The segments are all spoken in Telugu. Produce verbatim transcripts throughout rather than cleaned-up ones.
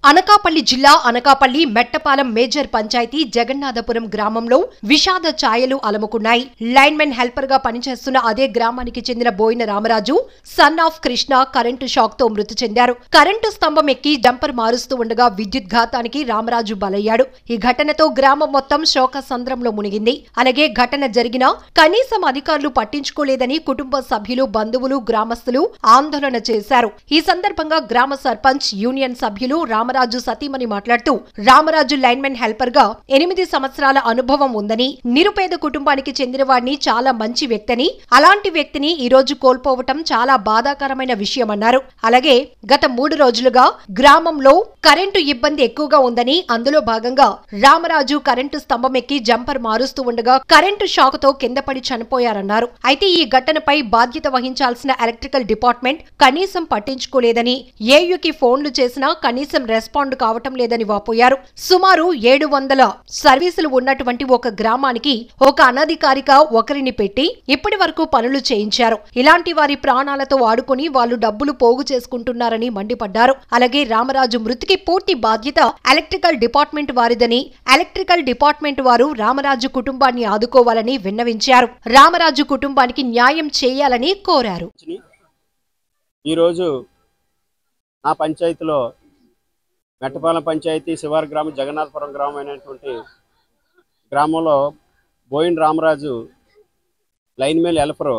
అనకాపల్లి జిల్లా అనకాపల్లి మెట్టపాలెం మేజర్ పంచాయతీ జగన్నాథపురం గ్రామంలో విషాద ఛాయలు అలముకున్నాయి. లైన్మెన్ హెల్పర్ గా పనిచేస్తున్న అదే గ్రామానికి చెందిన Boyina Ramaraju son of Krishna current shock తో మృతి చెందారు. కరెంటు స్తంభం ఎక్కి జంపర్ మారుస్తూ ఉండగా విద్యుత్ ఘాతానికి రామరాజు బలయ్యాడు. ఈ ఘటనతో గ్రామం మొత్తం శోక సంద్రంలో మునిగింది. అలాగే ఘటన జరిగినా కనీసం అధికారులు పట్టించుకోలేదని కుటుంబ సభ్యులు, బంధువులు, గ్రామస్తులు ఆందోళన చేశారు. ఈ సందర్భంగా గ్రామ సర్పంచ్, యూనియన్ సభ్యులు రామరాజు సతీమణి మాట్లాడుతూ రామరాజు లైన్మెన్ హెల్పర్ గా ఎనిమిది సంవత్సరాల అనుభవం ఉందని, నిరుపేద కుటుంబానికి చెందిన వాడిని, చాలా మంచి వ్యక్తిని, అలాంటి వ్యక్తిని ఈ రోజు కోల్పోవటం చాలా బాధాకరమైన విషయమన్నారు. అలాగే గత మూడు రోజులుగా గ్రామంలో కరెంటు ఇబ్బంది ఎక్కువగా ఉందని, అందులో భాగంగా రామరాజు కరెంటు స్తంభం ఎక్కి జంపర్ మారుస్తూ ఉండగా కరెంటు షాక్ తో కింద పడి చనిపోయారన్నారు. అయితే ఈ ఘటనపై బాధ్యత వహించాల్సిన ఎలక్ట్రికల్ డిపార్ట్మెంట్ కనీసం పట్టించుకోలేదని, ఏయుకి ఫోన్లు చేసినా కనీసం రెస్పాండ్ కావటం లేదని వాపోయారు. సుమారు ఏడు వందల సర్వీసులు ఉన్నటువంటి ఒక గ్రామానికి ఒక అనధికారిక ఒకరిని పెట్టి ఇప్పటి వరకు పనులు చేయించారు. ఇలాంటి వారి ప్రాణాలతో ఆడుకుని వాళ్ళు డబ్బులు పోగు చేసుకుంటున్నారని మండిపడ్డారు. అలాగే రామరాజు మృతికి పూర్తి బాధ్యత ఎలక్ట్రికల్ డిపార్ట్మెంట్ వారిదని, ఎలక్ట్రికల్ డిపార్ట్మెంట్ వారు రామరాజు కుటుంబాన్ని ఆదుకోవాలని విన్నవించారు. రామరాజు కుటుంబానికి న్యాయం చేయాలని కోరారు. ఈరోజు ఆ పంచాయతీలో మెట్టపాలెం పంచాయతీ శివారు గ్రామం జగన్నాథపురం గ్రామం అయినటువంటి గ్రామంలో Boyina Ramaraju lineman helper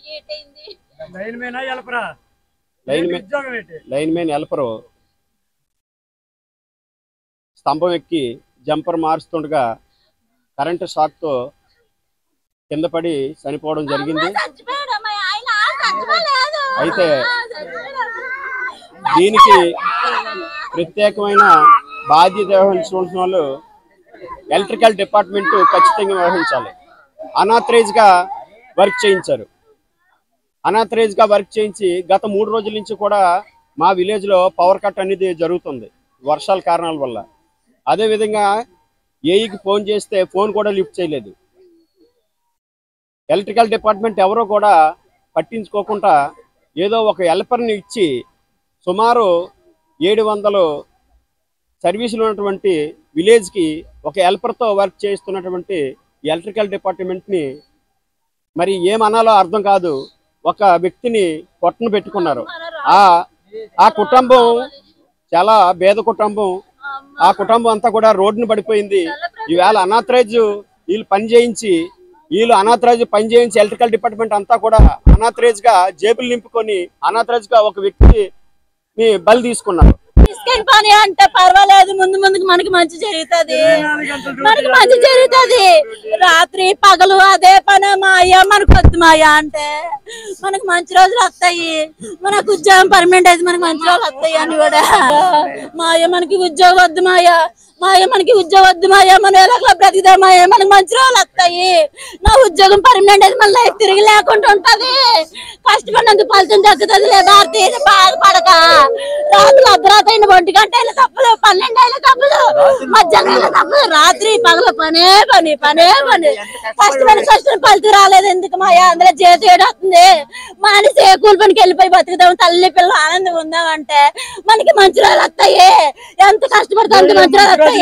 lineman helper స్తంభం ఎక్కి జంపర్ మారుస్తుండగా కరెంటు షాక్తో కింద పడి చనిపోవడం జరిగింది. అయితే దీనికి ప్రత్యేకమైన బాధ్యత వహించిన వాళ్ళు ఎలక్ట్రికల్ డిపార్ట్మెంట్ ఖచ్చితంగా వ్యవహరించాలి. అనాథరైజ్గా వర్క్ చేయించారు. అనాథరైజ్గా వర్క్ చేయించి గత మూడు రోజుల నుంచి కూడా మా విలేజ్లో పవర్ కట్ అనేది జరుగుతుంది వర్షాల కారణాల వల్ల. అదేవిధంగా ఏఈకి ఫోన్ చేస్తే ఫోన్ కూడా లిఫ్ట్ చేయలేదు. ఎలక్ట్రికల్ డిపార్ట్మెంట్ ఎవరో కూడా పట్టించుకోకుండా ఏదో ఒక హెల్పర్ని ఇచ్చి సుమారు ఏడు వందలు సర్వీసులు ఉన్నటువంటి విలేజ్కి ఒక హెల్పర్తో వర్క్ చేస్తున్నటువంటి ఎలక్ట్రికల్ డిపార్ట్మెంట్ని మరి ఏమనాలో అర్థం కాదు. ఒక వ్యక్తిని పొట్టను పెట్టుకున్నారు. ఆ ఆ కుటుంబం చాలా పేద కుటుంబం. ఆ కుటుంబం అంతా కూడా రోడ్డును పడిపోయింది. ఈవేళ అనాథరైజ్ వీళ్ళు పని చేయించి వీళ్ళు అనాథరైజ్ పని చేయించి ఎలక్ట్రికల్ డిపార్ట్మెంట్ అంతా కూడా అనాథరైజ్గా జేబులు నింపుకొని అనాథరైజ్గా ఒక వ్యక్తి బలి తీసుకున్నారు. తీసుకొని పని అంటే పర్వాలేదు, ముందు ముందుకు మనకి మంచి జరుగుతుంది, మనకి మంచి జరుగుతుంది. రాత్రి పగలు అదే పని మాయ, మనకు వద్దు మాయ అంటే మనకు మంచి రోజులు వస్తాయి. మనకు ఉద్యోగం పర్మనెంట్ అయితే మనకు మంచి రోజులు వస్తాయి అని కూడా మాయ. మనకి ఉద్యోగం వద్దు మాయ, మాయ మనకి ఉద్యోగం వద్దు మాయ, మనం ఎలా బ్రతికిదా మాయ, మనకు మంచి రోజులు వస్తాయి. నా ఉద్యోగం పర్మనెంట్ అయితే మన లైఫ్ తిరిగి లేకుండా ఉంటది. కష్టపడినందుకు ఫలితం దక్కుతుంది. లే భారతీయ బాధపడక రాత్రి అర్ధరాత్రి అయిన ఒంటి గంట అయినా తప్పదు, పన్నెండు అయినా తప్పదు, మధ్యాహ్నం అయినా తప్పదు. రాత్రి పగల పనే పని పనే పని కష్టపడి కష్టం ఫలితం రాలేదు ఎందుకు మాయా? అందులో చేతి ఏడవుతుంది. మనిషి ఏ కూలి పనికి వెళ్ళిపోయి బతుకుదాం, తల్లి పిల్లలు ఆనందంగా ఉందామంటే మనకి మంచి రోజులు వస్తాయి. ఎంత కష్టపడితే అంత మంచి రోజులు వస్తాయి.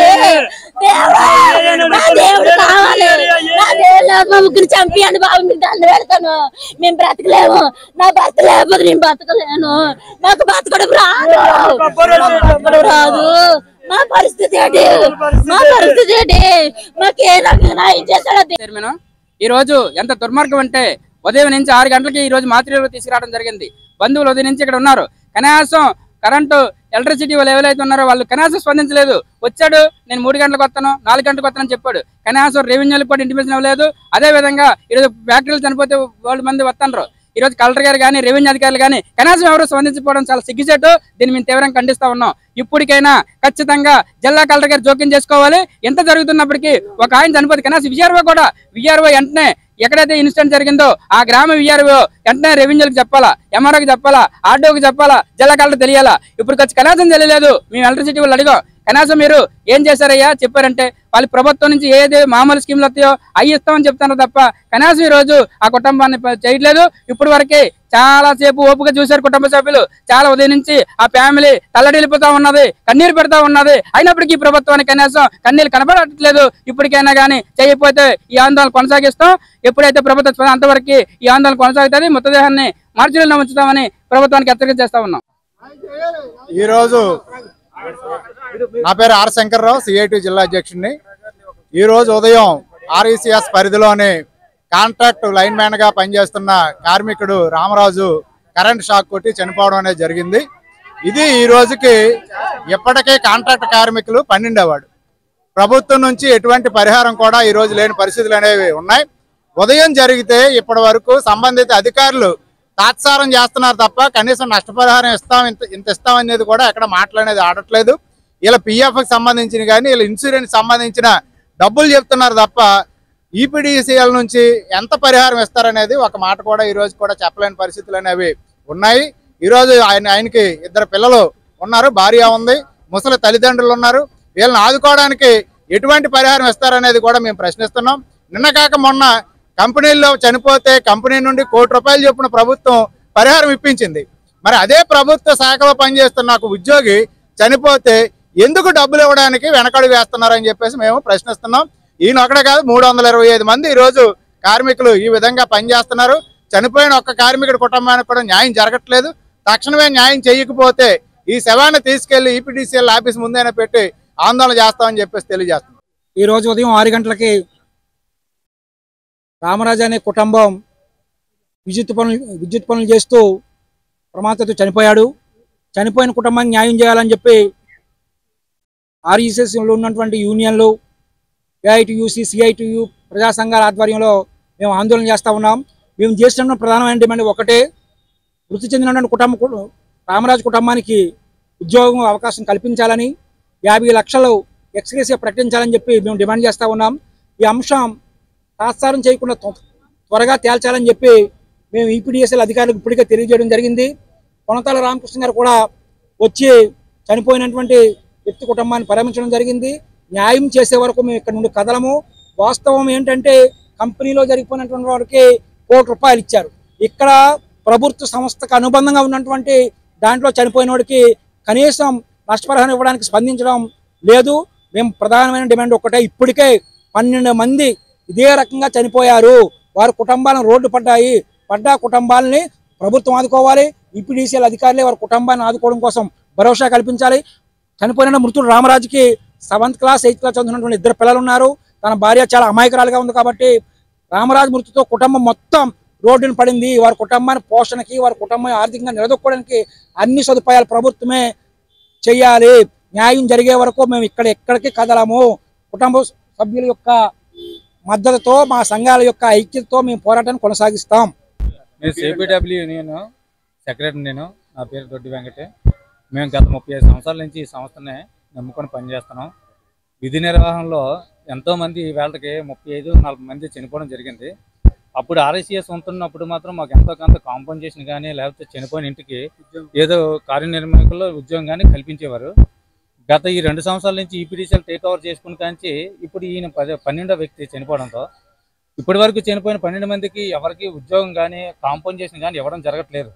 నా దేవుడు కావాలి, నా దేవుడు ముగ్గురు చంపియండి బాబు, మీకు దండ పెడతాను. మేము బ్రతకలేము, నా భర్త లేకపోతే నేను బతకలేను. నాకు బతకడం రాదు, బతకడం రాదు. మా పరిస్థితి ఏంటి? మా పరిస్థితి ఏంటి? మాకు ఏ రకంగా ఇచ్చేస్తాడు. ఈ రోజు ఎంత దుర్మార్గం అంటే ఉదయం నుంచి ఆరు గంటలకి ఈ రోజు మాతృలు తీసుకురావడం జరిగింది. బంధువులు ఉదయం నుంచి ఇక్కడ ఉన్నారు. కనీసం కరెంటు ఎలక్ట్రిసిటీ వాళ్ళు ఎవరైతే ఉన్నారో వాళ్ళు కనీసం స్పందించలేదు. వచ్చాడు, నేను మూడు గంటలకు వస్తాను, నాలుగు గంటలకు వస్తానని చెప్పాడు. కనీసం రెవెన్యూలకు కూడా ఇంటిమేషన్ ఇవ్వలేదు. అదే విధంగా ఈరోజు ఫ్యాక్టరీలు చనిపోతే వాళ్ళు మంది వస్తున్నారు. ఈ రోజు కలెక్టర్ గారు కానీ రెవెన్యూ అధికారులు కానీ కనీసం ఎవరు స్పందించకపోవడం చాలా సిగ్గుచేటు. దీన్ని మేము తీవ్రంగా ఖండిస్తా ఉన్నాం. ఇప్పటికైనా ఖచ్చితంగా జిల్లా కలెక్టర్ గారు జోక్యం చేసుకోవాలి. ఎంత జరుగుతున్నప్పటికీ ఒక ఆయన చనిపోతే కనీసం విఆర్ఓ కూడా విఆర్ఓ వెంటనే ఎక్కడైతే ఇన్సిడెంట్ జరిగిందో ఆ గ్రామ విఆర్ఓ వెంటనే రెవెన్యూకి చెప్పాలా, ఎంఆర్ఓకి చెప్పాలా, ఆర్డీఓకి చెప్పాలా, జిల్లా కలెక్టర్ తెలియాలా. ఇప్పుడు వచ్చి కనీసం తెలియలేదు. మేము ఎలక్ట్రిసిటీ వాళ్ళు అడిగాం, కనీసం మీరు ఏం చేశారయ్యా చెప్పారంటే వాళ్ళు ప్రభుత్వం నుంచి ఏది మామూలు స్కీమ్లు వస్తాయో అవి ఇస్తామని చెప్తున్నారు తప్ప కనీసం ఈ రోజు ఆ కుటుంబాన్ని చేయట్లేదు. ఇప్పుడు వరకే చాలా సేపు ఓపిక చూశారు కుటుంబ సభ్యులు. చాలా ఉదయం నుంచి ఆ ఫ్యామిలీ తల్లడిల్లిపోతా ఉన్నది, కన్నీరు పెడతా ఉన్నది. అయినప్పటికీ ఈ ప్రభుత్వానికి కనీసం కన్నీళ్ళు కనబడట్లేదు. ఇప్పటికైనా కానీ చేయకపోతే ఈ ఆందోళన కొనసాగిస్తాం. ఎప్పుడైతే ప్రభుత్వం అంతవరకు ఈ ఆందోళన కొనసాగుతుంది, మృతదేహాన్ని మార్చిలో ఉంచుతామని ప్రభుత్వానికి హెచ్చరిక చేస్తా ఉన్నాం. ఈ రోజు నా పేరు ఆర్ శంకర్రావు, సిఐటి జిల్లా అధ్యక్షుడిని. ఈ రోజు ఉదయం ఆర్ఈసిఎస్ పరిధిలోని కాంట్రాక్ట్ లైన్ మ్యాన్ గా పనిచేస్తున్న కార్మికుడు రామరాజు కరెంట్ షాక్ కొట్టి చనిపోవడం అనేది జరిగింది. ఇది ఈ రోజుకి ఇప్పటికే కాంట్రాక్ట్ కార్మికులు పన్నెండేవాడు. ప్రభుత్వం నుంచి ఎటువంటి పరిహారం కూడా ఈ రోజు లేని పరిస్థితులు అనేవి ఉన్నాయి. ఉదయం జరిగితే ఇప్పటి వరకు సంబంధిత అధికారులు తాత్సారం చేస్తున్నారు తప్ప కనీసం నష్టపరిహారం ఇస్తాం ఇంత ఇంత ఇస్తాం అనేది కూడా ఎక్కడ మాట్లాడేది ఆడట్లేదు. ఇలా పిఎఫ్కి సంబంధించిన కానీ ఇలా ఇన్సూరెన్స్ సంబంధించిన డబ్బులు చెప్తున్నారు తప్ప ఈపీడీసీఎల్ నుంచి ఎంత పరిహారం ఇస్తారనేది ఒక మాట కూడా ఈ రోజు కూడా చెప్పలేని పరిస్థితులు అనేవి ఉన్నాయి. ఈరోజు ఆయన ఆయనకి ఇద్దరు పిల్లలు ఉన్నారు, భార్య ఉంది, ముసలి తల్లిదండ్రులు ఉన్నారు. వీళ్ళని ఆదుకోవడానికి ఎటువంటి పరిహారం ఇస్తారనేది కూడా మేము ప్రశ్నిస్తున్నాం. నిన్న కాక మొన్న కంపెనీల్లో చనిపోతే కంపెనీ నుండి కోటి రూపాయలు చొప్పున ప్రభుత్వం పరిహారం ఇప్పించింది. మరి అదే ప్రభుత్వ శాఖలో పనిచేస్తున్న ఒక ఉద్యోగి చనిపోతే ఎందుకు డబ్బులు ఇవ్వడానికి వెనకడుగు వేస్తున్నారని చెప్పేసి మేము ప్రశ్నిస్తున్నాం. ఈయన ఒకటే కాదు, మూడు వందల ఇరవై ఐదు మంది ఈరోజు కార్మికులు ఈ విధంగా పనిచేస్తున్నారు. చనిపోయిన ఒక్క కార్మికుడి కుటుంబానికి కూడా న్యాయం జరగట్లేదు. తక్షణమే న్యాయం చేయకపోతే ఈ శవాన్ని తీసుకెళ్లి ఈపీడీసీఎల్ ఆఫీస్ ముందైనా పెట్టి ఆందోళన చేస్తామని చెప్పేసి తెలియజేస్తున్నాం. ఈ రోజు ఉదయం ఆరు గంటలకి రామరాజు అనే కుటుంబం విద్యుత్ పనులు విద్యుత్ పనులు చేస్తూ ప్రమాదంతో చనిపోయాడు. చనిపోయిన కుటుంబానికి న్యాయం చేయాలని చెప్పి ఆర్ఈసిఎస్లో ఉన్నటువంటి యూనియన్లు, ఏఐటియుసి, సిఐటియు ప్రజా సంఘాల ఆధ్వర్యంలో మేము ఆందోళన చేస్తూ ఉన్నాం. మేము చేస్తున్న ప్రధానమైన డిమాండ్ ఒకటే, మృతి చెందినటువంటి కుటుంబం రామరాజు కుటుంబానికి ఉద్యోగం అవకాశం కల్పించాలని, యాభై లక్షలు ఎక్స్గ్రేసియా ప్రకటించాలని చెప్పి మేము డిమాండ్ చేస్తూ ఉన్నాం. ఈ అంశం తాత్సారం చేయకుండా త్వరగా తేల్చాలని చెప్పి మేము ఈపీడీఎస్ఎల్ అధికారులకు ఇప్పటికే తెలియజేయడం జరిగింది. కొనతాల రామకృష్ణ గారు కూడా వచ్చి చనిపోయినటువంటి వ్యక్తి కుటుంబాన్ని పరామర్శించడం జరిగింది. న్యాయం చేసే వరకు మేము ఇక్కడ నుండి కదలము. వాస్తవం ఏంటంటే కంపెనీలో జరిగిపోయినటువంటి వారికి కోటి రూపాయలు ఇచ్చారు. ఇక్కడ ప్రభుత్వ సంస్థకు అనుబంధంగా ఉన్నటువంటి దాంట్లో చనిపోయిన వాడికి కనీసం నష్టపరిహారం ఇవ్వడానికి స్పందించడం లేదు. మేము ప్రధానమైన డిమాండ్ ఒకటే, ఇప్పటికే పన్నెండు మంది ఇదే రకంగా చనిపోయారు. వారి కుటుంబాలను రోడ్డు పడ్డాయి. పడ్డ కుటుంబాలని ప్రభుత్వం ఆదుకోవాలి. ఈపీడీసీఎల్ అధికారులే వారి కుటుంబాన్ని ఆదుకోవడం కోసం భరోసా కల్పించాలి. చనిపోయిన మృతుడు రామరాజుకి సెవెంత్ క్లాస్ ఎయిత్ క్లాస్ చదువుతున్నటువంటి ఇద్దరు పిల్లలు ఉన్నారు. తన భార్య చాలా అమాయకురాలుగా ఉంది. కాబట్టి రామరాజు మృతితో కుటుంబం మొత్తం రోడ్డును పడింది. వారి కుటుంబాన్ని పోషణకి, వారి కుటుంబాన్ని ఆర్థికంగా నిలదొక్కోవడానికి అన్ని సదుపాయాలు ప్రభుత్వమే చేయాలి. న్యాయం జరిగే వరకు మేము ఇక్కడ ఎక్కడికి కదలము. కుటుంబ సభ్యుల యొక్క మద్దతుతో, మా సంఘాల యొక్క ఐక్యతతో మేము పోరాటాన్ని కొనసాగిస్తాం. నేను సిపిడబ్ల్యూ యూనియన్ సెక్రటరీ. నేను నా పేరు దొడ్డి వెంకటే. మేము గత ముప్పై ఐదు సంవత్సరాల నుంచి ఈ సంస్థనే నమ్ముకొని పనిచేస్తున్నాం. విధి నిర్వహణలో ఎంతోమంది వేళకి ముప్పై ఐదు నలభై మంది చనిపోవడం జరిగింది. అప్పుడు ఆర్ఐసిఎస్ ఉంటున్నప్పుడు మాత్రం మాకు ఎంతో కొంత కాంపన్సేషన్ కానీ లేకపోతే చనిపోయిన ఇంటికి ఏదో కార్యనిర్వాహకుల్లో ఉద్యోగం కానీ కల్పించేవారు. గత ఈ రెండు సంవత్సరాల నుంచి ఈపీడీసీఎల్ టేక్ ఓవర్ చేసుకుని కానీ ఇప్పుడు ఈయన పది పన్నెండో వ్యక్తి చనిపోవడంతో ఇప్పటి వరకు చనిపోయిన పన్నెండు మందికి ఎవరికి ఉద్యోగం కానీ కాంపన్సేషన్ కానీ ఇవ్వడం జరగట్లేదు.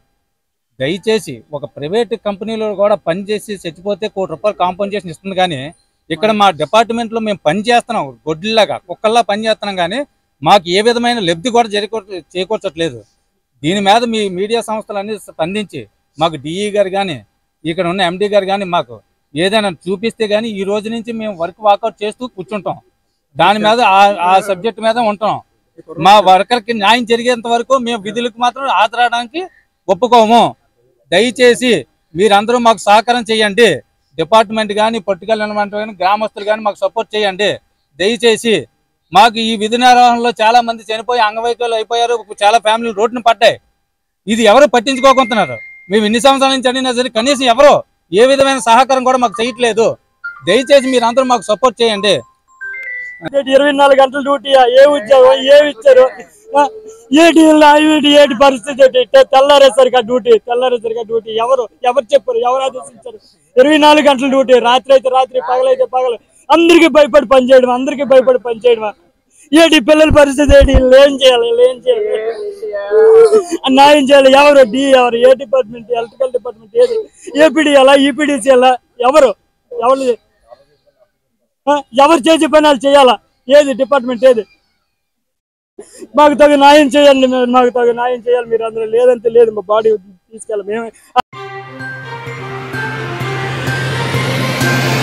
దయచేసి ఒక ప్రైవేట్ కంపెనీలో కూడా పనిచేసి చచ్చిపోతే కోటి రూపాయలు కాంపన్సేషన్ ఇస్తుంది. కానీ ఇక్కడ మా డిపార్ట్మెంట్లో మేము పని చేస్తున్నాం, గొడ్డిలాగా కుక్కల్లా పని చేస్తున్నాం. కానీ మాకు ఏ విధమైన లబ్ధి కూడా జరిగ చేకూర్చట్లేదు. దీని మీద మీ మీడియా సంస్థలన్నీ స్పందించి మాకు డిఈ గారు కానీ ఇక్కడ ఉన్న ఎండి గారు కానీ మాకు ఏదైనా చూపిస్తే కానీ ఈ రోజు నుంచి మేము వర్క్ వాకౌట్ చేస్తూ కూర్చుంటాం. దాని మీద ఆ సబ్జెక్ట్ మీద ఉంటాం. మా వర్కర్కి న్యాయం జరిగేంత వరకు మేము విధులకు మాత్రం హాజరవడానికి ఒప్పుకోము. దయచేసి మీరందరూ మాకు సహకారం చేయండి. డిపార్ట్మెంట్ కానీ, పొలిటికల్ ఎలిమెంట్ కానీ, గ్రామస్తులు కానీ మాకు సపోర్ట్ చేయండి. దయచేసి మాకు ఈ విధి నిర్వహణలో చాలా మంది చనిపోయి అంగవైకల్యం అయిపోయారు. చాలా ఫ్యామిలీలు రోడ్డును పడ్డాయి. ఇది ఎవరు పట్టించుకోకుంటున్నారు. మేము ఎన్ని సంవత్సరాల నుంచి అడిగినా సరే కనీసం ఎవరు ఏ విధమైన సహకారం కూడా మాకు చేయట్లేదు. దయచేసి మీరందరూ మాకు సపోర్ట్ చేయండి. ఇరవై నాలుగు గంటల డ్యూటీ, ఏ ఉద్యోగం ఏమి ఇచ్చారు? ఏటి ఏటి ఏటి పరిస్థితి తెల్లారేసరిగా డ్యూటీ తెల్లారేసరిగా డ్యూటీ ఎవరు ఎవరు చెప్పారు ఎవరు ఆదేశించారు ఇరవై నాలుగు గంటల డ్యూటీ రాత్రి అయితే రాత్రి పగలైతే పగలు అందరికీ భయపడి పనిచేయడం అందరికీ భయపడి పనిచేయడమా ఏటి పిల్లల పరిస్థితి ఏంటి ఏం చేయాలి ఏం చేయాలి న్యాయం చేయాలి ఎవరు డి ఎవరు ఏ డిపార్ట్మెంట్ ఎలక్ట్రికల్ డిపార్ట్మెంట్ ఏది ఏపీడీ ఎలా ఈపీడీసీ ఎలా ఎవరు ఎవరు ఎవరు చేసే పని వాళ్ళు చేయాలా ఏది డిపార్ట్మెంట్ ఏది మాకు తగు న్యాయం చేయండి మాకు తగు న్యాయం చేయాలి మీరు అందరూ లేదంటే లేదు మా బాడీ తీసుకెళ్ళాలి మేమే